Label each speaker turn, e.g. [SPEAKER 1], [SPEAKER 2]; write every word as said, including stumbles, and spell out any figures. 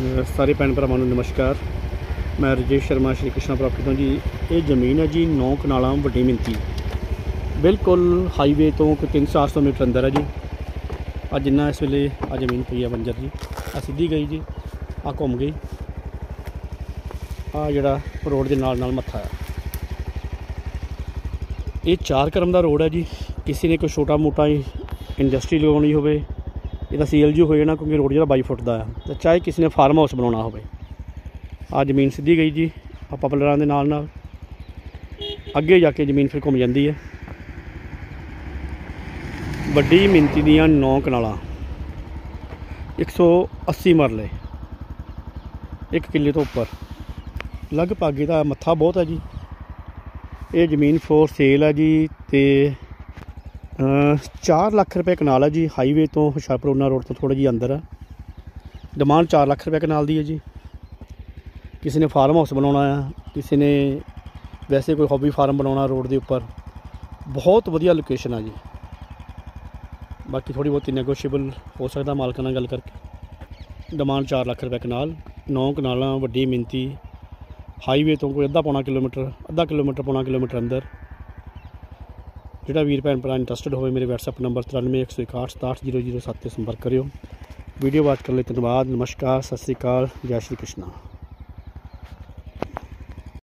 [SPEAKER 1] सारे भैन भरावां नूं नमस्कार। मैं राजेश शर्मा श्री कृष्णा प्रॉपर्टी तो जी। ये जमीन है जी नौ कनालां वड्डी मिंती, बिल्कुल हाईवे तो कोई तीन चार सौ मीटर अंदर है जी। अज जिन्ना इस वेले आ जमीन पई है बंजर जी। आ सीधी गई जी, आ घूम गई, आ जिहड़ा रोड के नाल नाल मत्था है। ये चार करम का रोड है जी। किसी ने कोई छोटा मोटा इंडस्ट्री लगानी हो, ਇਹਦਾ सी एल जी हो जाना, क्योंकि रोड जो बाई फुट का है। तो चाहे किसी ने फार्म हाउस बनाना हो, आ जमीन सीधी गई जी। आ पॉपुलर के नाल नाल अगे जाके जमीन फिर घूम जाती है। वड्डी मिंती दियां नौ कनालां, एक सौ अस्सी मरले, एक किले तो उपर लगभग इसका मत्था बहुत है जी। ये जमीन फोर सेल है जी। तो चार लाख रुपये कनाल है जी। हाईवे तो हुशियारपुर उन्ना रोड तो थोड़ा जी अंदर है। डिमांड चार लाख रुपये कनाल दी है जी। किसी ने फार्म हाउस बनाना है, किसी ने वैसे कोई हॉबी फार्म बनाना रोड के उपर, बहुत वधिया लोकेशन है जी। बाकी थोड़ी बहुत नैगोशिएबल हो सकता मालक नाल गल करके। डिमांड चार लाख रुपये कनाल, नौ कनालां वड्डी मिंती, हाईवे तो कोई अद्धा पौना किलोमीटर अद्धा किलोमीटर पौना किलोमीटर अंदर। जिहड़ा वीर भैन भरा इंटरस्टड हो, मेरे वैट्सएप नंबर तिरानवे एक सौ इकाहठ सताहठ जीरो जीरो सत्त से संपर्क करियो। वीडियो वाच करने धन्यवाद। नमस्कार, सत श्री अकाल, जय श्री कृष्णा।